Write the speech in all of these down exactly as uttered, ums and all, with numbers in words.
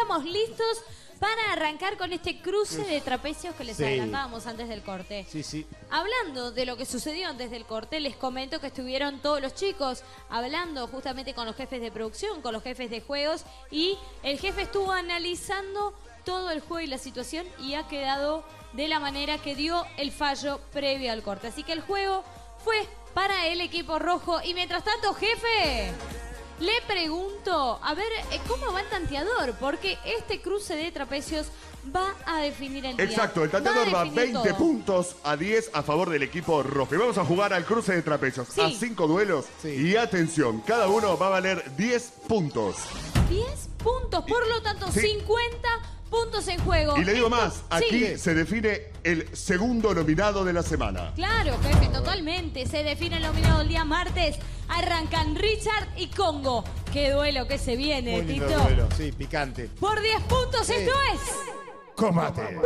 estamos listos para arrancar con este cruce de trapecios que les Sí. adelantábamos antes del corte. Sí, sí. Hablando de lo que sucedió antes del corte, les comento que estuvieron todos los chicos hablando justamente con los jefes de producción, con los jefes de juegos, y el jefe estuvo analizando todo el juego y la situación y ha quedado de la manera que dio el fallo previo al corte. Así que el juego fue para el equipo rojo. Y mientras tanto, jefe, le pregunto, a ver, ¿cómo va el tanteador? Porque este cruce de trapecios va a definir el día. Exacto, el tanteador va veinte puntos a diez a favor del equipo rojo. Y vamos a jugar al cruce de trapecios Sí. a cinco duelos. Sí. Y atención, cada uno va a valer diez puntos. diez puntos, por lo tanto, Sí. cincuenta puntos en juego. Y le digo Esto- más, aquí sí. se define el segundo nominado de la semana. Claro, jefe, totalmente. Se define el nominado el día martes. Arrancan Richard y Congo. Qué duelo que se viene, Muy lindo Tito. duelo, sí, picante. Por diez puntos, Sí. esto es... Combate.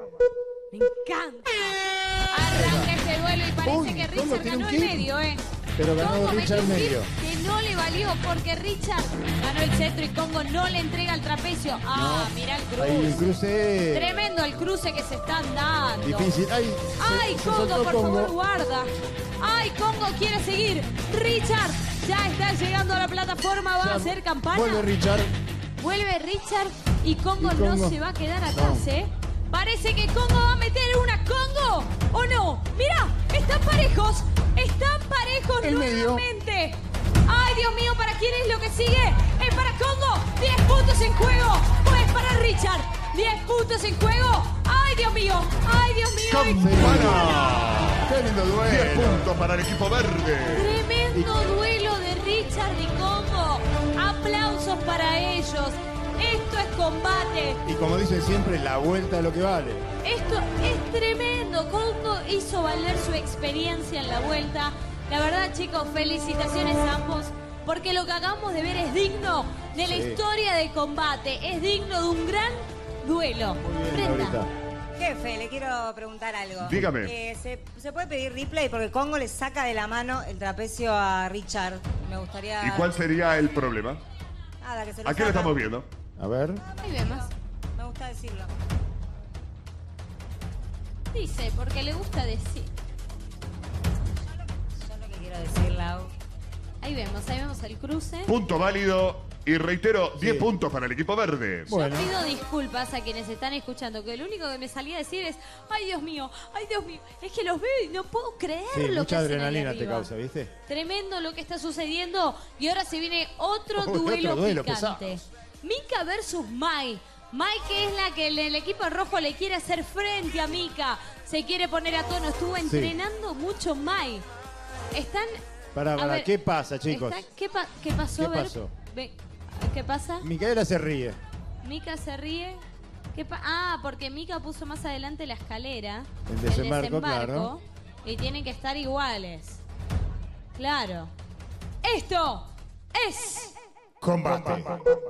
Me encanta. Arranca este duelo y parece Uy, que Congo Richard tiene un ganó el kill. medio, ¿eh? Pero ganó Congo Richard metió un medio. kill que no le valió porque Richard ganó el centro y Congo no le entrega el trapecio. Ah, mira el Hay un cruce. cruce Tremendo el cruce que se están dando. difícil. Ay, se- ¡Ay, se Congo, soltó por Congo. favor, guarda! ¡Ay, Congo quiere seguir! ¡Richard ya está llegando a la plataforma! ¿Va Ya a hacer campana? Vuelve Richard. Vuelve Richard y Congo, Y Congo. no se va a quedar atrás, No. ¿eh? Parece que Congo va a meter una Congo, ¿o no? ¡Mira! ¡Están parejos! ¡Están parejos El medio. nuevamente! ¡Ay, Dios mío! ¿Para quién es lo que sigue? ¡Es para Congo! ¡diez puntos en juego! ¡O es para Richard! ¡diez puntos en juego! ¡Ay, Dios mío! ¡Ay, Dios mío! ¡Ay, ¡Campana! Qué lindo diez duelo. puntos para el equipo verde. Tremendo duelo de Richard y Congo. Aplausos para ellos. Esto es combate. Y como dicen siempre, la vuelta es lo que vale. Esto es tremendo. Congo hizo valer su experiencia en la vuelta. La verdad, chicos, felicitaciones a ambos. Porque lo que acabamos de ver es digno de la Sí. historia del combate. Es digno de un gran duelo. Muy bien, Brenda. Laurita. Jefe, le quiero preguntar algo. Dígame. Eh, ¿se, se puede pedir replay? Porque Congo le saca de la mano el trapecio a Richard. Me gustaría... ¿Y cuál sería el problema? Nada, que se lo ¿A qué lo saca. estamos viendo? A ver. Ahí vemos. Me gusta decirlo. Dice, porque le gusta decir. Yo lo que quiero decir, Lau. Ahí vemos, ahí vemos el cruce. Punto válido. Y reitero, diez Sí. puntos para el equipo verde. Bueno. Yo pido disculpas a quienes están escuchando, que lo único que me salía a decir es, ay Dios mío, ay Dios mío, es que los veo y no puedo creer Sí, lo que mucha hacen ahí adrenalina te arriba. causa, ¿viste? Tremendo lo que está sucediendo y ahora se viene otro Uy, duelo otro duelo picante. pesado. Mika versus Mai. Mai, que es la que el, el equipo rojo le quiere hacer frente a Mika, se quiere poner a tono, estuvo entrenando mucho Mai. Están... Para, a para, ver, ¿qué pasa, chicos? está- ¿qué, pa- qué pasó? ¿Qué A ver, pasó? ve- ¿Qué pasa? Micaela se ríe. Mika se ríe. ¿Qué pa- ah, porque Mika puso más adelante la escalera. El desembarco, claro. Y tienen que estar iguales. Claro. Esto es... Combate.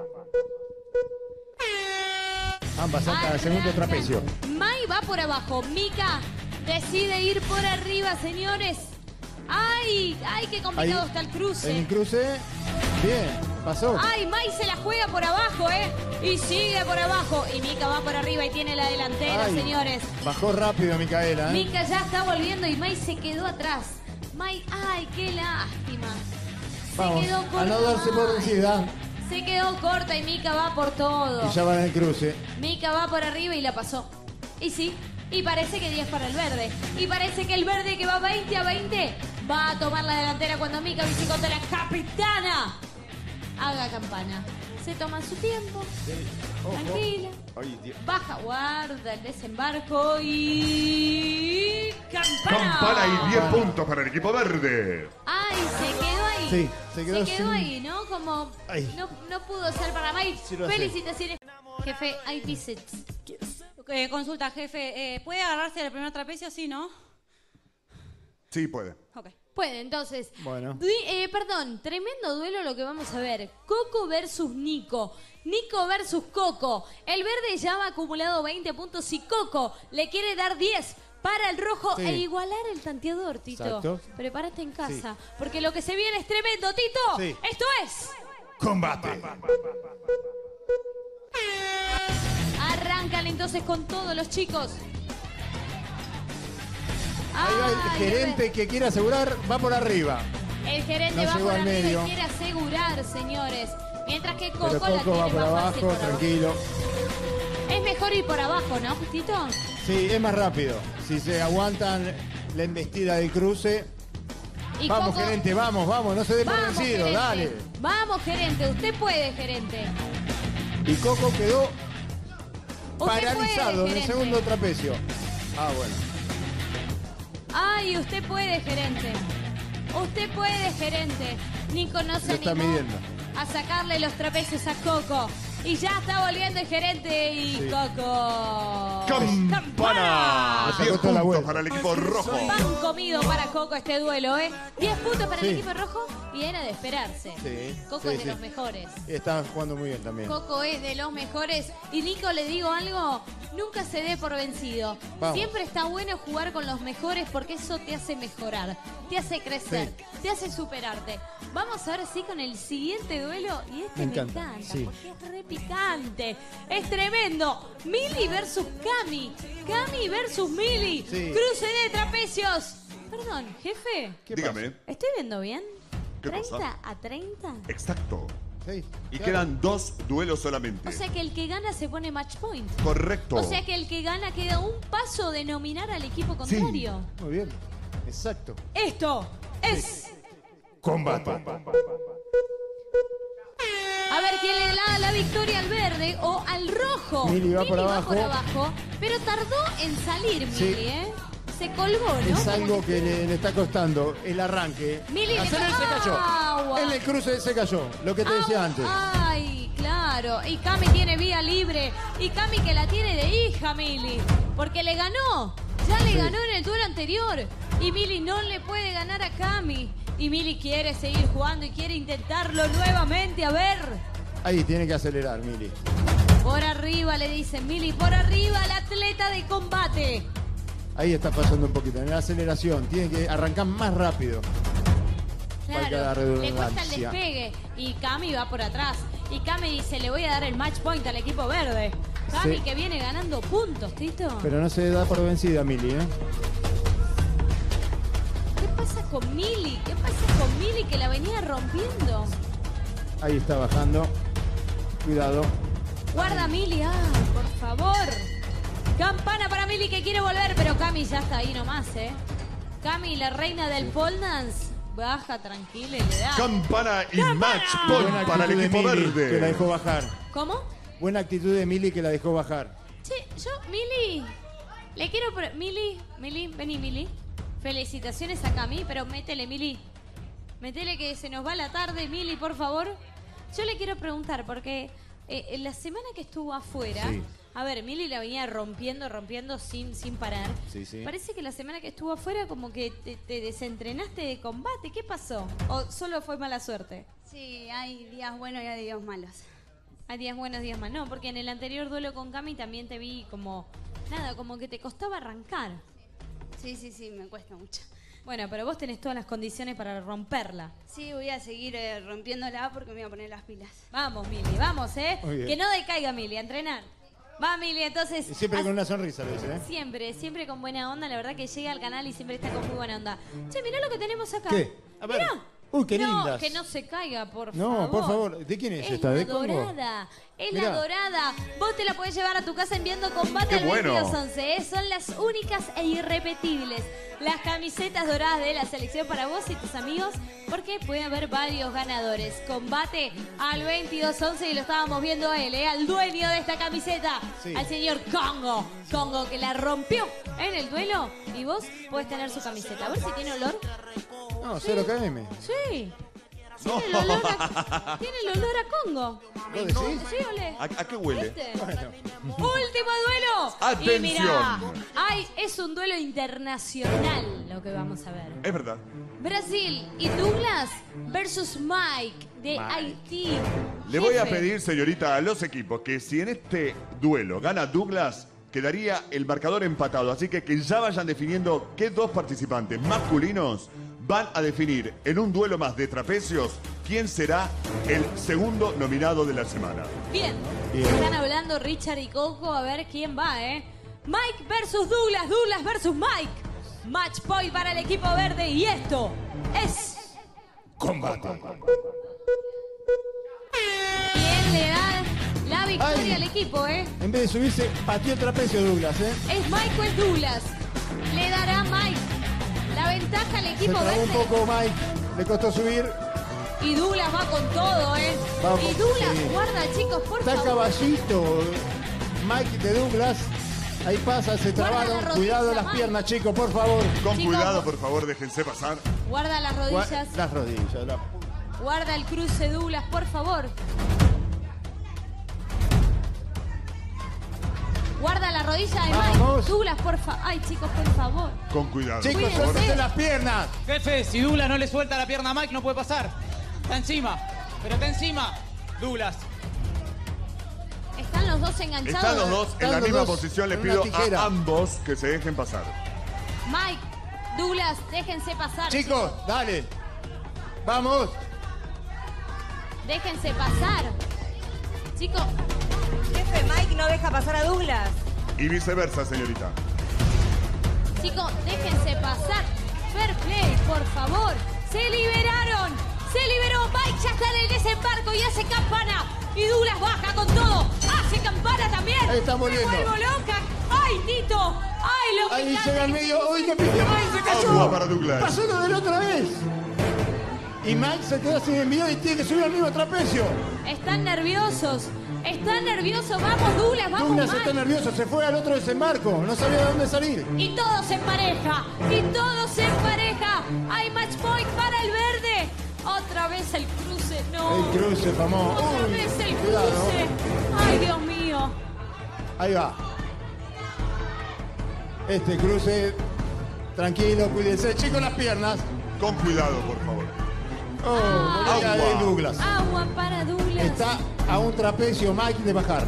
Ambas saltan al segundo Arrancan. trapecio. Mai va por abajo. Mika decide ir por arriba, señores. ¡Ay! ¡Ay, qué complicado Ahí, está el cruce! En el cruce. Bien, pasó. ¡Ay, Mai se la juega por abajo, eh! Y sigue por abajo. Y Mika va por arriba y tiene la delantera, Ay, señores. Bajó rápido Micaela. ¿eh? Mika ya está volviendo y Mai se quedó atrás. Mai, ¡ay, qué lástima! Se Vamos, quedó a corta. no darse por Mai. vencida. Se quedó corta y Mika va por todo. Y ya van en el cruce. Mika va por arriba y la pasó. Y sí, y parece que diez para el verde. Y parece que el verde que va veinte a veinte va a tomar la delantera cuando Mika visita la capitana. Haga campana. Se toma su tiempo. Ojo. Tranquila. Ay, Dios. Baja, guarda el desembarco y... ¡Campana! Campana y diez puntos para el equipo verde. ¡Ay, se quedó ahí! Sí, se quedó sin- ahí, ¿no? Como Ay. no, no pudo ser para Mai. Sí lo hace. Felicitaciones. Jefe, hay visits. Eh, consulta, jefe. Eh, ¿Puede agarrarse del primer trapecio? Sí, ¿no? Sí, puede. Ok. Puede, entonces. Bueno. Di- eh, perdón, tremendo duelo lo que vamos a ver. Coco versus Nico. Nico versus Coco. El verde ya va acumulado veinte puntos y Coco le quiere dar diez para el rojo Sí. e igualar el tanteador, Tito. Exacto. Prepárate en casa, porque lo que se viene es tremendo, Tito. Sí. Esto es... Combate. arrancan entonces con todos los chicos. Ahí va el Ay, gerente que quiere asegurar, va por arriba. El gerente No va llegó por al arriba medio. y quiere asegurar, señores. Mientras que Coco, Pero la Coco tiene va por más abajo, fácil por abajo. tranquilo. Es mejor ir por abajo, ¿no, Justito? Sí, es más rápido. Si se aguantan la embestida del cruce. Y Vamos, Coco- gerente, vamos, vamos, no se dé por Vamos, vencido, gerente. dale. Vamos, gerente. Usted puede, gerente. Y Coco quedó Usted paralizado puede, en el gerente. segundo trapecio. Ah, bueno. Ay, usted puede, gerente. Usted puede, gerente. Nico no se Lo está animó midiendo. a sacarle los trapecios a Coco. Y ya está volviendo el gerente y Sí. Coco. ¡Campana! Le sacó diez toda la puntos vuelta. para el equipo rojo. Pan comido para Coco este duelo, ¿eh? diez puntos para Sí. el equipo rojo y era de esperarse. Sí, Coco sí, es de sí. los mejores. Y está jugando muy bien también. Coco es de los mejores. Y Nico, le digo algo, nunca se dé por vencido. Vamos. Siempre está bueno jugar con los mejores porque eso te hace mejorar, te hace crecer, Sí. te hace superarte. Vamos ahora sí con el siguiente duelo. Y este Me me encanta, encanta, sí. porque es re picante. Es tremendo. Mili versus Cami. Cami versus Mili. Sí. Cruce de trapecios. Perdón, jefe. ¿Qué Dígame. ¿Estoy viendo bien? ¿Qué ¿treinta cosa? a treinta? Exacto. pasa? Sí, Y claro. quedan dos duelos solamente. O sea que el que gana se pone match point. Correcto. O sea que el que gana queda un paso de nominar al equipo contrario. Muy bien. Exacto. Esto es... Combate. A ver quién le da la victoria al verde o al rojo. Mili va por va abajo. por abajo, pero tardó en salir Mili, Sí. ¿eh? Se colgó, ¿no? Es Como algo que le, le está costando el arranque. Mili le Hacer él se cayó. agua. En el cruce se cayó. Lo que te decía Au, antes. Ay, claro. Y Cami tiene vía libre. Y Cami que la tiene de hija, Mili. Porque le ganó. Ya le Sí. ganó en el duelo anterior. Y Mili no le puede ganar a Cami. Y Mili quiere seguir jugando y quiere intentarlo nuevamente. A ver. Ahí tiene que acelerar, Mili. Por arriba le dicen Mili. Por arriba la atleta de combate. Ahí está pasando un poquito. En la aceleración. Tiene que arrancar más rápido. Valga la Claro, le cuesta el redundancia. despegue. Y Cami va por atrás. Y Cami dice, le voy a dar el match point al equipo verde. Cami Sí. que viene ganando puntos, Tito. Pero no se da por vencida, Mili, ¿eh? ¿Qué pasa con Mili? ¿Qué pasa con Mili que la venía rompiendo? Ahí está bajando. Cuidado. Guarda Mili, ah, por favor. Campana para Mili que quiere volver, pero Cami ya está ahí nomás, ¿eh? Cami, la reina del pole dance, baja tranquila y le da. Campana y ¡Campana! match point Buena para el actitud de equipo Mili, verde. que la dejó bajar. ¿Cómo? Buena actitud de Mili que la dejó bajar. Che, yo, Mili, le quiero... pro- Mili, Mili, vení, Mili. Felicitaciones a Cami, pero métele, Mili. Métele que se nos va la tarde, Mili, por favor. Yo le quiero preguntar, porque eh, en la semana que estuvo afuera... Sí. A ver, Mili la venía rompiendo, rompiendo sin, sin parar. Sí, sí. Parece que la semana que estuvo afuera como que te, te desentrenaste de combate. ¿Qué pasó? ¿O solo fue mala suerte? Sí, hay días buenos y hay días malos. Hay días buenos, días malos. No, porque en el anterior duelo con Cami también te vi como... Nada, como que te costaba arrancar. Sí, sí, sí, me cuesta mucho. Bueno, pero vos tenés todas las condiciones para romperla. Sí, voy a seguir eh, rompiéndola porque me voy a poner las pilas. Vamos, Mili, vamos, ¿eh? Muy bien. Que no decaiga, Mili, a entrenar. Va, Mili, entonces... Y siempre haz- con una sonrisa, lo dice, ¿eh? Siempre, siempre con buena onda. La verdad que llega al canal y siempre está con muy buena onda. Che, mirá lo que tenemos acá. ¿Qué? A ver. Mirá. Uy, qué no, lindas. que no se caiga, por No, favor. por favor. ¿De quién es esta? la ¿De Congo? dorada. Es Mirá. la dorada. Vos te la podés llevar a tu casa enviando combate Qué al bueno. veintidós once. ¿eh? Son las únicas e irrepetibles. Las camisetas doradas de la selección para vos y tus amigos. Porque puede haber varios ganadores. Combate al veintidós once y lo estábamos viendo a él, ¿eh? Al dueño de esta camiseta. Sí. Al señor Congo. Congo que la rompió en el duelo. Y vos podés tener su camiseta. A ver si tiene olor. No, cero K M. Sí. Tiene el olor a, tiene el olor a Congo. ¿Vos decís? Sí, ole. ¿A, a qué huele? ¿Viste? Bueno. Último duelo. Atención. Y mirá, ay, es un duelo internacional lo que vamos a ver. Es verdad. Brasil y Douglas versus Mike de Mike. Haití. Le voy a Jefe, pedir, señorita, a los equipos que si en este duelo gana Douglas, quedaría el marcador empatado. Así que que ya vayan definiendo qué dos participantes masculinos van a definir en un duelo más de trapecios quién será el segundo nominado de la semana. Bien. Bien. Están hablando Richard y Coco, a ver quién va, ¿eh? Mike versus Douglas, Douglas versus Mike. Match point para el equipo verde y esto es... Combate. ¿Quién le da la victoria Ay. al equipo, eh? En vez de subirse, pateó el trapecio Douglas, ¿eh? Es Mike o es Douglas. Le dará Mike la ventaja al Se equipo trabó un verde. poco Mike, le costó subir. Y Douglas va con todo, ¿eh? Vamos, y Douglas, sí. guarda, chicos, por Está favor. caballito. Mike de Douglas. Ahí pasa, se Guarda trabaron. la rodilla, Cuidado las Mike. piernas, chicos, por favor. Con Chicos, cuidado, por favor, déjense pasar. Guarda las Gua- rodillas. Las rodillas. La... Guarda el cruce, Douglas, por favor. Guarda la rodilla de Mike. Vamos. Douglas, por favor. Ay, chicos, por favor. Con cuidado. Chicos, por favor. suéltense las piernas. Jefe, si Douglas no le suelta la pierna a Mike, no puede pasar. Está encima, pero está encima. Douglas. Están los dos enganchados. Están los dos en Están la los misma dos posición. Les con una pido tijera. a ambos que se dejen pasar. Mike, Douglas, déjense pasar. Chicos, dale. Vamos. Déjense pasar. Chicos, Jefe, Mike no deja pasar a Douglas. Y viceversa, señorita. chicos, déjense pasar. Fair play, por favor. Se liberaron. Se liberó. Mike ya está en el desembarco y hace campana. Y Douglas baja con todo. Hace campana también. Ahí está Me volviendo. vuelvo loca. ¡Ay, Tito! ¡Ay, lo Ahí picante! llega al medio. ¡Uy, qué pidió! ¡Ay, se cayó! Agua para Douglas. Pasó lo de la otra vez. Y Mike se quedó sin envío y tiene que subir al mismo trapecio. Están nerviosos. Están nerviosos. Vamos, Douglas, vamos, Douglas Mike. está nervioso, se fue al otro desembarco. No sabía de dónde salir. Y todos en pareja. Y todos en pareja. Hay match point para el verde. Otra vez el cruce. No. El cruce famoso. Otra Uy, vez el cuidado. cruce. Ay, Dios mío. Ahí va. Este cruce. Tranquilo, cuídense. Chicos, las piernas. Con cuidado, por favor. Oh, volea Agua. de Douglas. Agua para Douglas. Está a un trapecio Mike de bajar.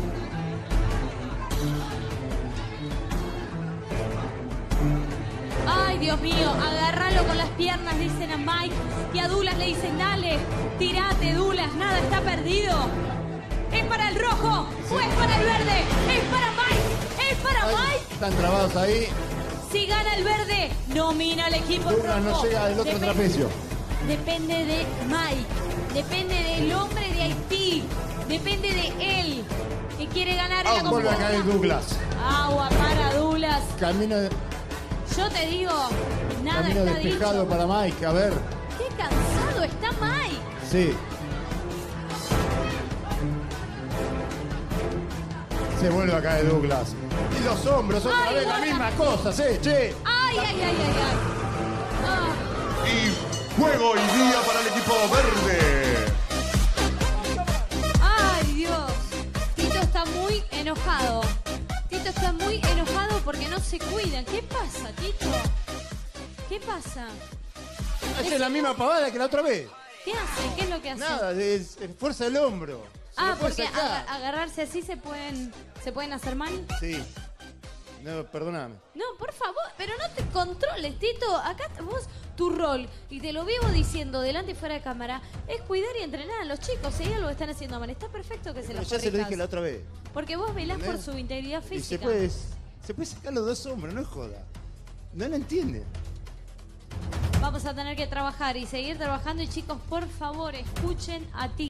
Ay, Dios mío, agárralo con las piernas, dicen a Mike. Y a Douglas le dicen, dale, tirate, Douglas, nada está perdido. ¿Es para el rojo o es para el verde? ¿Es para Mike? ¿Es para Ay, Mike? están trabados ahí. Si gana el verde, domina el equipo Douglas rojo. no llega del otro Depende- trapecio. Depende de Mike, depende del hombre de Haití, depende de él, que quiere ganar en la Vuelve a caer competencia. Douglas. Agua para Douglas. Camino, Yo te digo, nada camino está despejado dicho. para Mike. A ver. Qué cansado está Mike. Sí. Se vuelve a caer Douglas. Y los hombros otra Ay, vez, la guarda. misma cosa, sí, che. Ay, ay, ay, ay, ay. Ah, Y juego y día para el equipo verde. ay, Dios. Tito está muy enojado. Tito está muy enojado porque no se cuidan. ¿Qué pasa, Tito? ¿Qué pasa? Hace la misma pavada que la otra vez. ¿Qué hace? ¿Qué es lo que hace? Nada, es, es fuerza del hombro. Se Ah, lo puede porque sacar. aga- agarrarse así se pueden, se pueden hacer mal. Sí. No, perdóname. No, por favor, pero no te controles, Tito. Acá t- vos, tu rol, y te lo vivo diciendo delante y fuera de cámara, es cuidar y entrenar a los chicos. Si hay algo que están haciendo mal, está perfecto que se Pero los ya se lo corrijas. dije la otra vez. Porque vos velás por ¿Entendés? su integridad Y física. se puede, se puede sacar los dos hombros, no es joda. No lo entiende. Vamos a tener que trabajar y seguir trabajando. Y chicos, por favor, escuchen a ti.